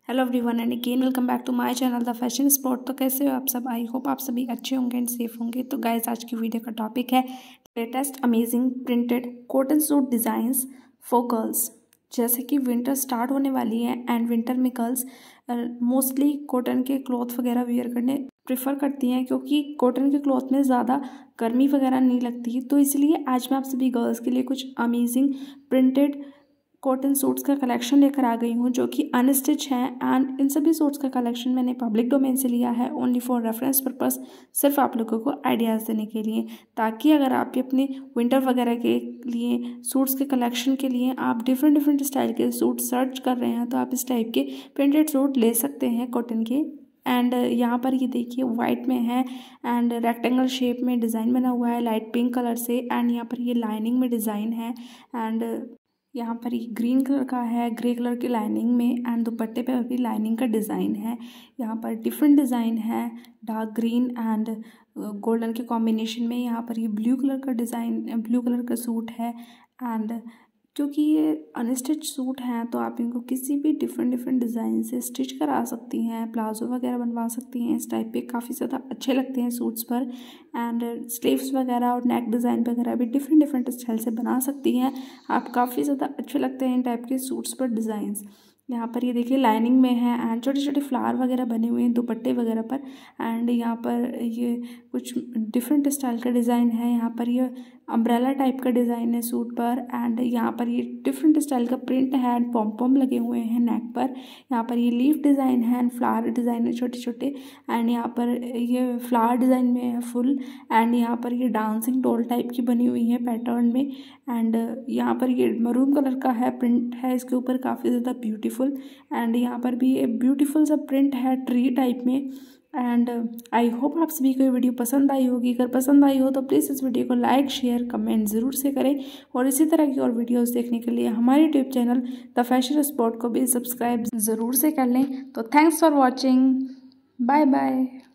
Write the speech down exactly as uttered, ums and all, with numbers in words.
Hello everyone and again welcome back to my channel the fashion spot. तो कैसे हो आप सब? आई होप आप सभी अच्छे होंगे एंड सेफ होंगे। तो गाइस, आज की वीडियो का टॉपिक है latest amazing printed cotton suit designs for girls. जैसे कि विंटर स्टार्ट होने वाली है एंड विंटर में गर्ल्स मोस्टली कॉटन के क्लॉथ वगैरह वेयर करने प्रेफर करती हैं, क्योंकि कॉटन के क्लॉथ में ज़्यादा गर्मी वगैरह नहीं लगती। तो इसलिए आज मैं आप सभी गर्ल्स के लिए कुछ अमेजिंग प्रिंटेड कॉटन सूट्स का कलेक्शन लेकर आ गई हूँ, जो कि अनस्टिच हैं। एंड इन सभी सूट्स का कलेक्शन मैंने पब्लिक डोमेन से लिया है, ओनली फॉर रेफरेंस पर्पस, सिर्फ आप लोगों को आइडियाज़ देने के लिए, ताकि अगर आप भी अपने विंटर वगैरह के लिए सूट्स के कलेक्शन के लिए आप डिफरेंट डिफरेंट स्टाइल के सूट सर्च कर रहे हैं, तो आप इस टाइप के प्रिंटेड सूट ले सकते हैं कॉटन के। एंड यहाँ पर ये देखिए वाइट में है एंड रेक्टेंगल शेप में डिज़ाइन बना हुआ है लाइट पिंक कलर से। एंड यहाँ पर ये लाइनिंग में डिज़ाइन है एंड यहाँ पर ये ग्रीन कलर का है, ग्रे कलर की लाइनिंग में। एंड दुपट्टे पे भी लाइनिंग का डिज़ाइन है। यहाँ पर डिफरेंट डिज़ाइन है, डार्क ग्रीन एंड गोल्डन के कॉम्बिनेशन में। यहाँ पर ये ब्लू कलर का डिज़ाइन, ब्लू कलर का सूट है। एंड क्योंकि ये अनस्टिच सूट हैं, तो आप इनको किसी भी डिफरेंट डिफरेंट डिज़ाइन से स्टिच करा सकती हैं, प्लाजो वगैरह बनवा सकती हैं। इस टाइप पे काफ़ी ज़्यादा अच्छे लगते हैं सूट्स पर। एंड स्लीव्स वगैरह और नेक डिज़ाइन वगैरह भी डिफरेंट डिफरेंट स्टाइल से बना सकती हैं आप। काफ़ी ज़्यादा अच्छे लगते हैं इन टाइप के सूट्स पर डिज़ाइंस। यहाँ पर ये देखिए लाइनिंग में है एंड छोटे छोटे फ्लावर वगैरह बने हुए हैं दुपट्टे वगैरह पर। एंड यहाँ पर ये कुछ डिफरेंट स्टाइल का डिज़ाइन है। यहाँ पर ये अम्ब्रेला टाइप का डिज़ाइन है सूट पर। एंड यहाँ पर ये डिफरेंट स्टाइल का प्रिंट है एंड पॉम पॉम लगे हुए हैं नेक पर। यहाँ पर ये लीफ डिज़ाइन है एंड फ्लावर डिज़ाइन है छोटे छोटे। एंड यहाँ पर ये फ्लावर डिज़ाइन में है फुल। एंड यहाँ पर ये डांसिंग डॉल टाइप की बनी हुई है पैटर्न में। एंड यहाँ पर ये मरून कलर का है, प्रिंट है इसके ऊपर काफ़ी ज़्यादा ब्यूटीफुल। एंड यहाँ पर भी एक ब्यूटीफुल सा प्रिंट है ट्री टाइप में। एंड आई होप आप सभी को ये वीडियो पसंद आई होगी। अगर पसंद आई हो तो प्लीज़ इस वीडियो को लाइक शेयर कमेंट ज़रूर से करें, और इसी तरह की और वीडियोस देखने के लिए हमारे YouTube channel the fashion spot को भी सब्सक्राइब ज़रूर से कर लें। तो thanks for watching, bye bye.